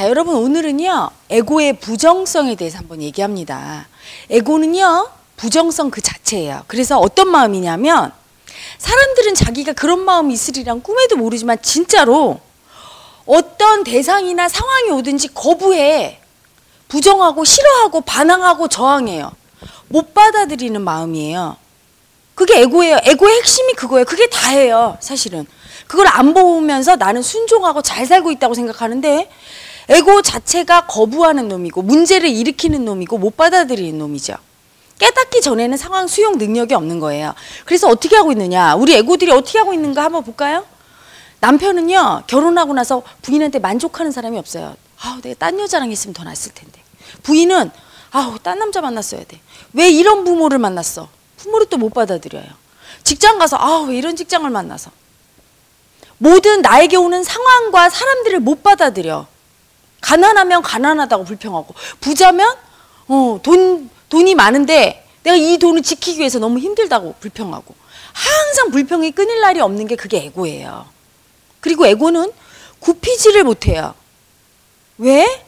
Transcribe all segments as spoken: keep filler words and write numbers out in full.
자, 여러분 오늘은요 에고의 부정성에 대해서 한번 얘기합니다. 에고는요 부정성 그 자체예요. 그래서 어떤 마음이냐면 사람들은 자기가 그런 마음이 있으리란 꿈에도 모르지만 진짜로 어떤 대상이나 상황이 오든지 거부해. 부정하고 싫어하고 반항하고 저항해요. 못 받아들이는 마음이에요. 그게 에고예요. 에고의 핵심이 그거예요. 그게 다예요. 사실은. 그걸 안 보면서 나는 순종하고 잘 살고 있다고 생각하는데 에고 자체가 거부하는 놈이고 문제를 일으키는 놈이고 못 받아들이는 놈이죠. 깨닫기 전에는 상황 수용 능력이 없는 거예요. 그래서 어떻게 하고 있느냐. 우리 에고들이 어떻게 하고 있는가 한번 볼까요? 남편은요 결혼하고 나서 부인한테 만족하는 사람이 없어요. 아우 내가 딴 여자랑 있으면 더 낫을 텐데. 부인은 아우 딴 남자 만났어야 돼. 왜 이런 부모를 만났어. 부모를 또 못 받아들여요. 직장 가서 아우 왜 이런 직장을 만나서. 모든 나에게 오는 상황과 사람들을 못 받아들여. 가난하면 가난하다고 불평하고 부자면 어, 돈, 돈이 많은데 내가 이 돈을 지키기 위해서 너무 힘들다고 불평하고 항상 불평이 끊일 날이 없는 게 그게 에고예요. 그리고 에고는 굽히지를 못해요. 왜?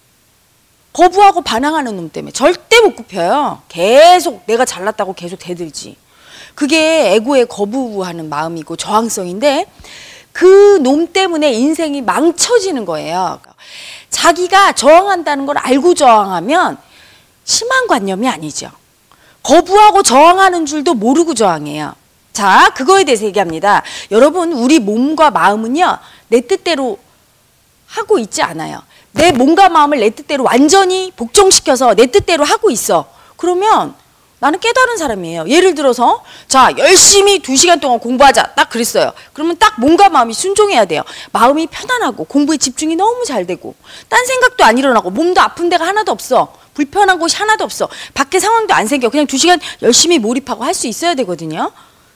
거부하고 반항하는 놈 때문에 절대 못 굽혀요. 계속 내가 잘났다고 계속 대들지. 그게 에고의 거부하는 마음이고 저항성인데 그 놈 때문에 인생이 망쳐지는 거예요. 자기가 저항한다는 걸 알고 저항하면 심한 관념이 아니죠. 거부하고 저항하는 줄도 모르고 저항해요. 자, 그거에 대해서 얘기합니다. 여러분, 우리 몸과 마음은요, 내 뜻대로 하고 있지 않아요. 내 몸과 마음을 내 뜻대로 완전히 복종시켜서 내 뜻대로 하고 있어. 그러면 나는 깨달은 사람이에요. 예를 들어서 자 열심히 두 시간 동안 공부하자 딱 그랬어요. 그러면 딱 몸과 마음이 순종해야 돼요. 마음이 편안하고 공부에 집중이 너무 잘 되고 딴 생각도 안 일어나고 몸도 아픈 데가 하나도 없어. 불편한 곳이 하나도 없어. 밖에 상황도 안 생겨. 그냥 두 시간 열심히 몰입하고 할 수 있어야 되거든요.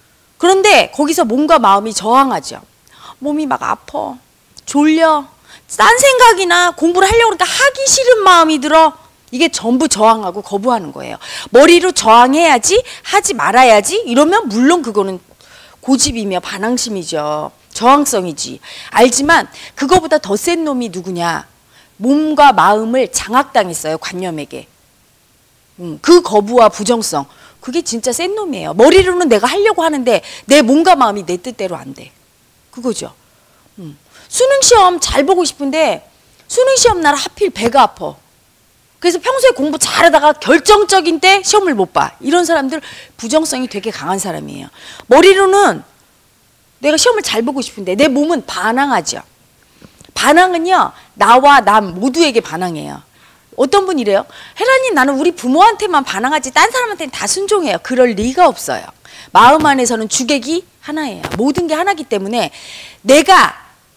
그런데 거기서 몸과 마음이 저항하죠. 몸이 막 아파. 졸려. 딴 생각이나 공부를 하려고 그러니까 하기 싫은 마음이 들어. 이게 전부 저항하고 거부하는 거예요. 머리로 저항해야지 하지 말아야지 이러면 물론 그거는 고집이며 반항심이죠. 저항성이지. 알지만 그거보다 더 센 놈이 누구냐. 몸과 마음을 장악당했어요. 관념에게. 음, 그 거부와 부정성. 그게 진짜 센 놈이에요. 머리로는 내가 하려고 하는데 내 몸과 마음이 내 뜻대로 안 돼. 그거죠. 음. 수능시험 잘 보고 싶은데 수능시험 날 하필 배가 아파. 그래서 평소에 공부 잘하다가 결정적인 때 시험을 못 봐. 이런 사람들 부정성이 되게 강한 사람이에요. 머리로는 내가 시험을 잘 보고 싶은데 내 몸은 반항하죠. 반항은요. 나와 남 모두에게 반항해요. 어떤 분이 이래요. 혜라님 나는 우리 부모한테만 반항하지 딴 사람한테는 다 순종해요. 그럴 리가 없어요. 마음 안에서는 주객이 하나예요. 모든 게 하나이기 때문에 내가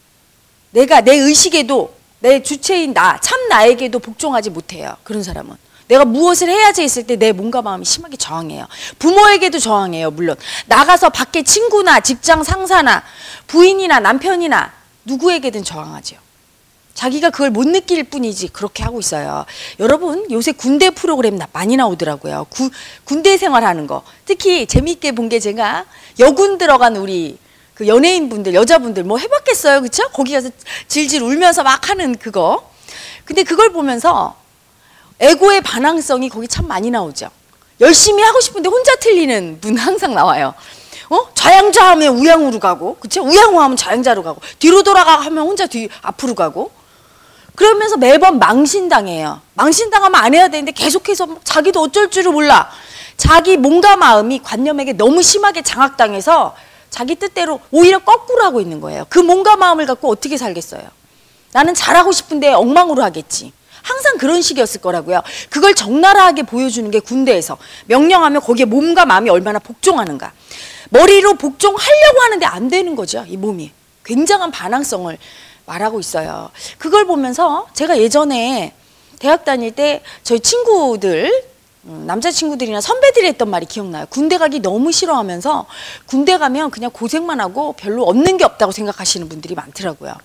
내가 내 의식에도 내 주체인 나, 참 나에게도 복종하지 못해요. 그런 사람은. 내가 무엇을 해야지 했을 때 내 몸과 마음이 심하게 저항해요. 부모에게도 저항해요. 물론. 나가서 밖에 친구나 직장 상사나 부인이나 남편이나 누구에게든 저항하죠. 자기가 그걸 못 느낄 뿐이지 그렇게 하고 있어요. 여러분 요새 군대 프로그램 많이 나오더라고요. 구, 군대 생활하는 거. 특히 재미있게 본 게 제가 여군 들어간 우리 그 연예인분들, 여자분들 뭐 해봤겠어요. 그쵸? 거기 가서 질질 울면서 막 하는 그거. 근데 그걸 보면서 에고의 반항성이 거기 참 많이 나오죠. 열심히 하고 싶은데 혼자 틀리는 분 항상 나와요. 어? 좌양좌 하면 우양우로 가고, 그쵸? 우양우 하면 좌양좌로 가고, 뒤로 돌아가 하면 혼자 뒤, 앞으로 가고. 그러면서 매번 망신당해요. 망신당하면 안 해야 되는데 계속해서 자기도 어쩔 줄을 몰라. 자기 몸과 마음이 관념에게 너무 심하게 장악당해서 자기 뜻대로 오히려 거꾸로 하고 있는 거예요. 그 몸과 마음을 갖고 어떻게 살겠어요? 나는 잘하고 싶은데 엉망으로 하겠지. 항상 그런 식이었을 거라고요. 그걸 적나라하게 보여주는 게 군대에서. 명령하면 거기에 몸과 마음이 얼마나 복종하는가. 머리로 복종하려고 하는데 안 되는 거죠. 이 몸이. 굉장한 반항성을 말하고 있어요. 그걸 보면서 제가 예전에 대학 다닐 때 저희 친구들 음, 남자친구들이나 선배들이 했던 말이 기억나요. 군대 가기 너무 싫어하면서 군대 가면 그냥 고생만 하고 별로 얻는 게 없다고 생각하시는 분들이 많더라고요.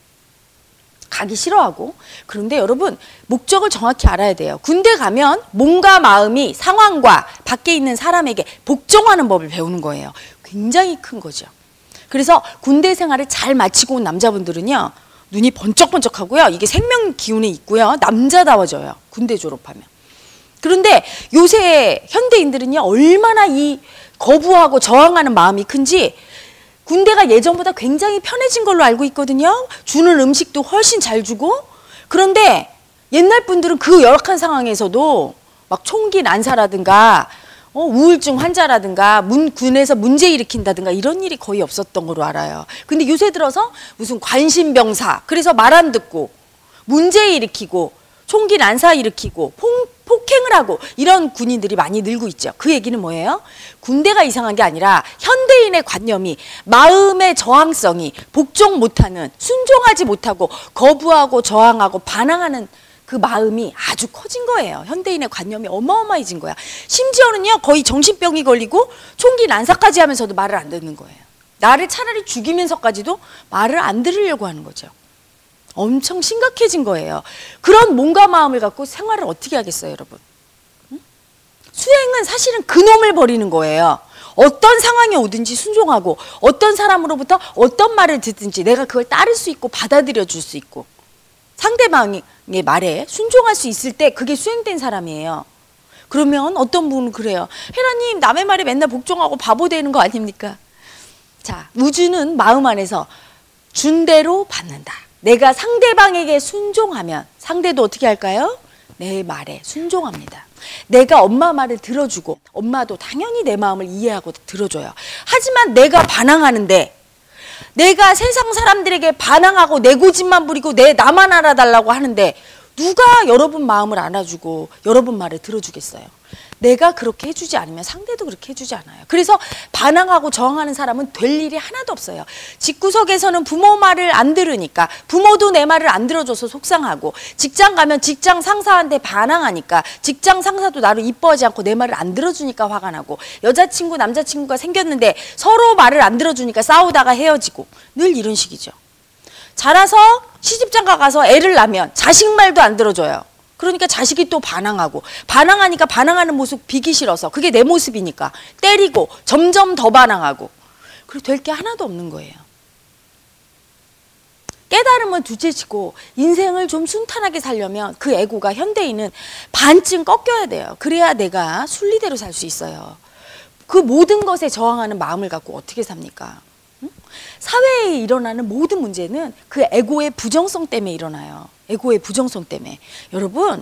가기 싫어하고. 그런데 여러분 목적을 정확히 알아야 돼요. 군대 가면 몸과 마음이 상황과 밖에 있는 사람에게 복종하는 법을 배우는 거예요. 굉장히 큰 거죠. 그래서 군대 생활을 잘 마치고 온 남자분들은요. 눈이 번쩍번쩍하고요. 이게 생명 기운이 있고요. 남자다워져요. 군대 졸업하면. 그런데 요새 현대인들은요. 얼마나 이 거부하고 저항하는 마음이 큰지 군대가 예전보다 굉장히 편해진 걸로 알고 있거든요. 주는 음식도 훨씬 잘 주고. 그런데 옛날 분들은 그 열악한 상황에서도 막 총기 난사라든가 어, 우울증 환자라든가 문, 군에서 문제 일으킨다든가 이런 일이 거의 없었던 걸로 알아요. 근데 요새 들어서 무슨 관심병사, 그래서 말 안 듣고 문제 일으키고 총기 난사 일으키고 폭, 폭행을 하고 이런 군인들이 많이 늘고 있죠. 그 얘기는 뭐예요? 군대가 이상한 게 아니라 현대인의 관념이, 마음의 저항성이 복종 못하는, 순종하지 못하고 거부하고 저항하고 반항하는 그 마음이 아주 커진 거예요. 현대인의 관념이 어마어마해진 거야. 심지어는요, 거의 정신병이 걸리고 총기 난사까지 하면서도 말을 안 듣는 거예요. 나를 차라리 죽이면서까지도 말을 안 들으려고 하는 거죠. 엄청 심각해진 거예요. 그런 몸과 마음을 갖고 생활을 어떻게 하겠어요, 여러분? 응? 수행은 사실은 그놈을 버리는 거예요. 어떤 상황이 오든지 순종하고 어떤 사람으로부터 어떤 말을 듣든지 내가 그걸 따를 수 있고 받아들여 줄 수 있고 상대방의 말에 순종할 수 있을 때 그게 수행된 사람이에요. 그러면 어떤 분은 그래요. 헤라님, 남의 말에 맨날 복종하고 바보 되는 거 아닙니까? 자, 우주는 마음 안에서 준 대로 받는다. 내가 상대방에게 순종하면 상대도 어떻게 할까요? 내 말에 순종합니다. 내가 엄마 말을 들어주고 엄마도 당연히 내 마음을 이해하고 들어줘요. 하지만 내가 반항하는데, 내가 세상 사람들에게 반항하고 내 고집만 부리고 내 나만 알아달라고 하는데 누가 여러분 마음을 안아주고 여러분 말을 들어주겠어요? 내가 그렇게 해주지 않으면 상대도 그렇게 해주지 않아요. 그래서 반항하고 저항하는 사람은 될 일이 하나도 없어요. 집구석에서는 부모 말을 안 들으니까 부모도 내 말을 안 들어줘서 속상하고, 직장 가면 직장 상사한테 반항하니까 직장 상사도 나를 이뻐하지 않고 내 말을 안 들어주니까 화가 나고, 여자친구 남자친구가 생겼는데 서로 말을 안 들어주니까 싸우다가 헤어지고, 늘 이런 식이죠. 자라서 시집장가 가서 애를 낳으면 자식 말도 안 들어줘요. 그러니까 자식이 또 반항하고, 반항하니까 반항하는 모습 비기 싫어서, 그게 내 모습이니까 때리고 점점 더 반항하고, 그리고 될 게 하나도 없는 거예요. 깨달음은 둘째치고 인생을 좀 순탄하게 살려면 그 에고가, 현대인은 반쯤 꺾여야 돼요. 그래야 내가 순리대로 살 수 있어요. 그 모든 것에 저항하는 마음을 갖고 어떻게 삽니까? 응? 사회에 일어나는 모든 문제는 그 에고의 부정성 때문에 일어나요. 에고의 부정성 때문에. 여러분,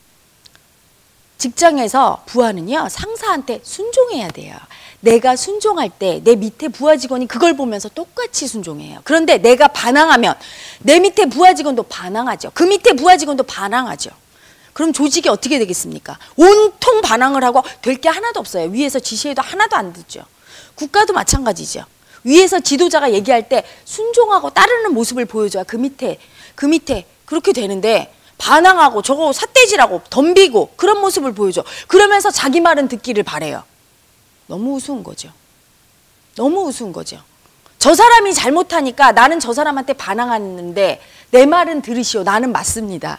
직장에서 부하는요, 상사한테 순종해야 돼요. 내가 순종할 때 내 밑에 부하 직원이 그걸 보면서 똑같이 순종해요. 그런데 내가 반항하면 내 밑에 부하 직원도 반항하죠. 그 밑에 부하 직원도 반항하죠. 그럼 조직이 어떻게 되겠습니까? 온통 반항을 하고 될 게 하나도 없어요. 위에서 지시해도 하나도 안 듣죠. 국가도 마찬가지죠. 위에서 지도자가 얘기할 때 순종하고 따르는 모습을 보여줘야 그 밑에 그 밑에 그렇게 되는데, 반항하고 저거 삿대질하고 덤비고 그런 모습을 보여줘. 그러면서 자기 말은 듣기를 바래요. 너무 우스운 거죠. 너무 우스운 거죠. 저 사람이 잘못하니까 나는 저 사람한테 반항하는데 내 말은 들으시오. 나는 맞습니다.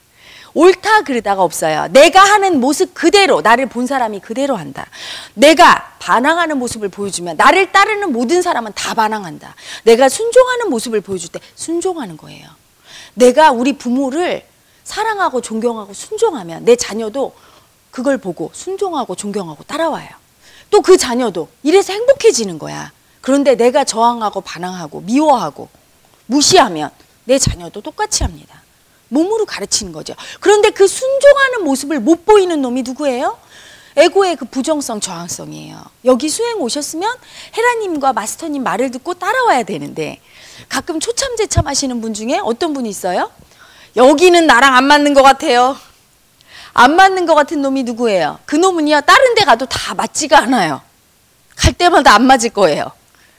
옳다 그르다가 없어요. 내가 하는 모습 그대로, 나를 본 사람이 그대로 한다. 내가 반항하는 모습을 보여주면 나를 따르는 모든 사람은 다 반항한다. 내가 순종하는 모습을 보여줄 때 순종하는 거예요. 내가 우리 부모를 사랑하고 존경하고 순종하면 내 자녀도 그걸 보고 순종하고 존경하고 따라와요. 또 그 자녀도 이래서 행복해지는 거야. 그런데 내가 저항하고 반항하고 미워하고 무시하면 내 자녀도 똑같이 합니다. 몸으로 가르치는 거죠. 그런데 그 순종하는 모습을 못 보이는 놈이 누구예요? 에고의 그 부정성, 저항성이에요. 여기 수행 오셨으면 헤라님과 마스터님 말을 듣고 따라와야 되는데, 가끔 초참제참 하시는 분 중에 어떤 분이 있어요? 여기는 나랑 안 맞는 것 같아요. 안 맞는 것 같은 놈이 누구예요? 그 놈은요, 다른 데 가도 다 맞지가 않아요. 갈 때마다 안 맞을 거예요.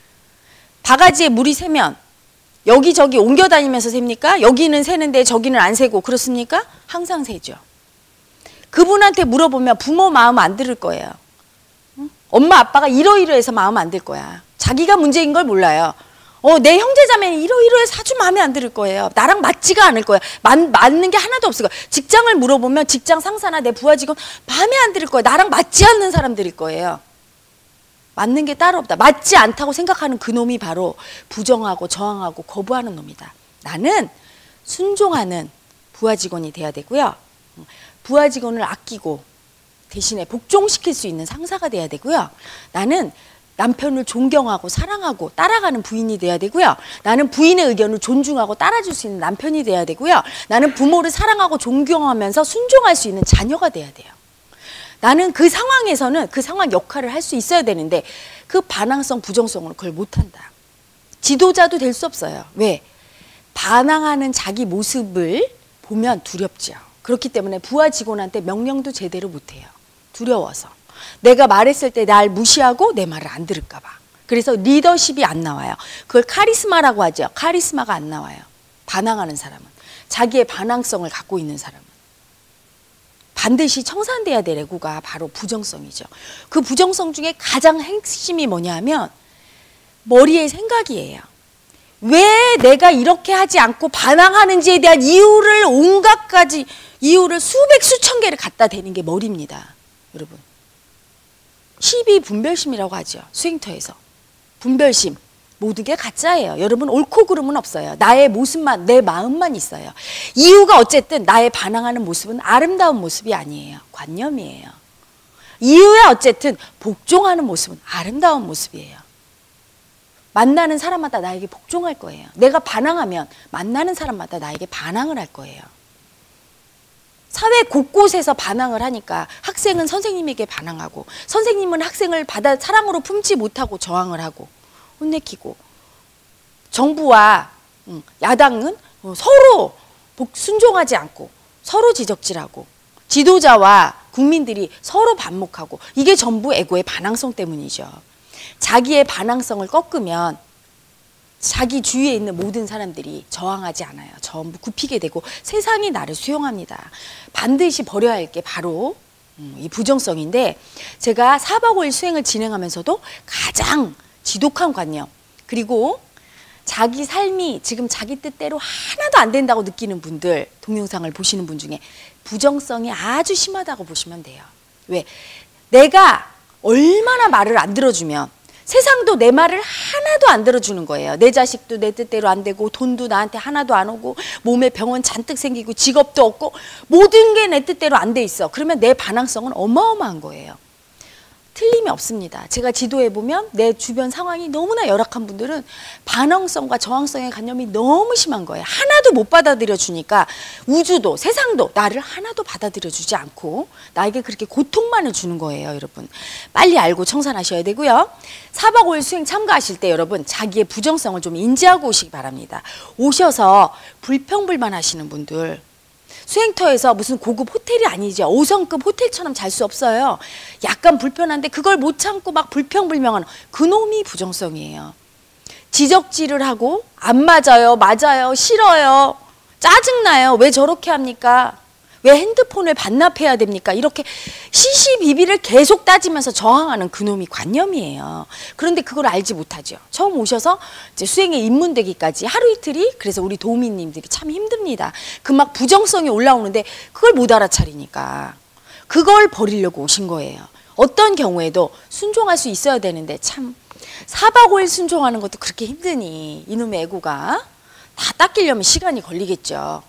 바가지에 물이 새면 여기저기 옮겨 다니면서 셉니까? 여기는 새는데 저기는 안 새고 그렇습니까? 항상 새죠. 그분한테 물어보면 부모 마음 안 들을 거예요. 응? 엄마 아빠가 이러이러해서 마음 안 들 거야. 자기가 문제인 걸 몰라요. 어, 내 형제자매는 이러이러해서 아주 마음에 안 들 거예요. 나랑 맞지가 않을 거예요. 맞, 맞는 게 하나도 없을 거예요. 직장을 물어보면 직장 상사나 내 부하 직원 마음에 안 들 거예요. 나랑 맞지 않는 사람들일 거예요. 맞는 게 따로 없다. 맞지 않다고 생각하는 그 놈이 바로 부정하고 저항하고 거부하는 놈이다. 나는 순종하는 부하 직원이 돼야 되고요. 부하 직원을 아끼고 대신에 복종시킬 수 있는 상사가 돼야 되고요. 나는 남편을 존경하고 사랑하고 따라가는 부인이 돼야 되고요. 나는 부인의 의견을 존중하고 따라줄 수 있는 남편이 돼야 되고요. 나는 부모를 사랑하고 존경하면서 순종할 수 있는 자녀가 돼야 돼요. 나는 그 상황에서는 그 상황 역할을 할 수 있어야 되는데 그 반항성, 부정성으로 그걸 못한다. 지도자도 될 수 없어요. 왜? 반항하는 자기 모습을 보면 두렵죠. 그렇기 때문에 부하 직원한테 명령도 제대로 못해요. 두려워서. 내가 말했을 때 날 무시하고 내 말을 안 들을까 봐. 그래서 리더십이 안 나와요. 그걸 카리스마라고 하죠. 카리스마가 안 나와요. 반항하는 사람은. 자기의 반항성을 갖고 있는 사람은. 반드시 청산돼야 될 애고가 바로 부정성이죠. 그 부정성 중에 가장 핵심이 뭐냐 하면 머리의 생각이에요. 왜 내가 이렇게 하지 않고 반항하는지에 대한 이유를 온갖 가지 이유를 수백 수천 개를 갖다 대는 게 머리입니다. 여러분. 시비 분별심이라고 하죠. 수행터에서. 분별심. 모든 게 가짜예요. 여러분 옳고 그름은 없어요. 나의 모습만, 내 마음만 있어요. 이유가 어쨌든 나의 반항하는 모습은 아름다운 모습이 아니에요. 관념이에요. 이유야 어쨌든 복종하는 모습은 아름다운 모습이에요. 만나는 사람마다 나에게 복종할 거예요. 내가 반항하면 만나는 사람마다 나에게 반항을 할 거예요. 사회 곳곳에서 반항을 하니까 학생은 선생님에게 반항하고 선생님은 학생을 받아 사랑으로 품지 못하고 저항을 하고 혼내키고 정부와 야당은 서로 순종하지 않고 서로 지적질하고 지도자와 국민들이 서로 반목하고 이게 전부 에고의 반항성 때문이죠. 자기의 반항성을 꺾으면 자기 주위에 있는 모든 사람들이 저항하지 않아요. 전부 굽히게 되고 세상이 나를 수용합니다. 반드시 버려야 할 게 바로 이 부정성인데 제가 사박 오일 수행을 진행하면서도 가장 지독한 관념 그리고 자기 삶이 지금 자기 뜻대로 하나도 안 된다고 느끼는 분들 동영상을 보시는 분 중에 부정성이 아주 심하다고 보시면 돼요. 왜? 내가 얼마나 말을 안 들어주면 세상도 내 말을 하나도 안 들어주는 거예요. 내 자식도 내 뜻대로 안 되고 돈도 나한테 하나도 안 오고 몸에 병원 잔뜩 생기고 직업도 없고 모든 게 내 뜻대로 안 돼 있어. 그러면 내 반항성은 어마어마한 거예요. 틀림이 없습니다. 제가 지도해보면 내 주변 상황이 너무나 열악한 분들은 반항성과 저항성의 관념이 너무 심한 거예요. 하나도 못 받아들여 주니까 우주도 세상도 나를 하나도 받아들여 주지 않고 나에게 그렇게 고통만을 주는 거예요. 여러분 빨리 알고 청산하셔야 되고요. 사박 오일 수행 참가하실 때 여러분 자기의 부정성을 좀 인지하고 오시기 바랍니다. 오셔서 불평불만 하시는 분들 수행터에서 무슨 고급 호텔이 아니죠. 오 성급 호텔처럼 잘 수 없어요. 약간 불편한데 그걸 못 참고 막 불평불명하는 그놈이 부정성이에요. 지적질을 하고 안 맞아요. 맞아요. 싫어요. 짜증나요. 왜 저렇게 합니까? 왜 핸드폰을 반납해야 됩니까? 이렇게 시시비비를 계속 따지면서 저항하는 그놈이 관념이에요. 그런데 그걸 알지 못하죠. 처음 오셔서 이제 수행에 입문되기까지 하루 이틀이 그래서 우리 도우미님들이 참 힘듭니다. 그 막 부정성이 올라오는데 그걸 못 알아차리니까 그걸 버리려고 오신 거예요. 어떤 경우에도 순종할 수 있어야 되는데 참 사박 오일 순종하는 것도 그렇게 힘드니 이놈의 에고가 다 닦이려면 시간이 걸리겠죠.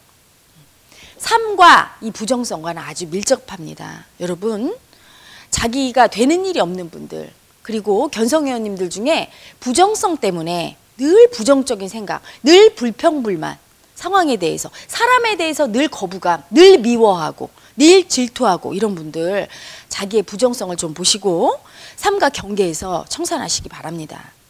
삶과 이 부정성과는 아주 밀접합니다. 여러분 자기가 되는 일이 없는 분들 그리고 견성회원님들 중에 부정성 때문에 늘 부정적인 생각, 늘 불평불만 상황에 대해서 사람에 대해서 늘 거부감, 늘 미워하고 늘 질투하고 이런 분들 자기의 부정성을 좀 보시고 삶과 경계에서 청산하시기 바랍니다.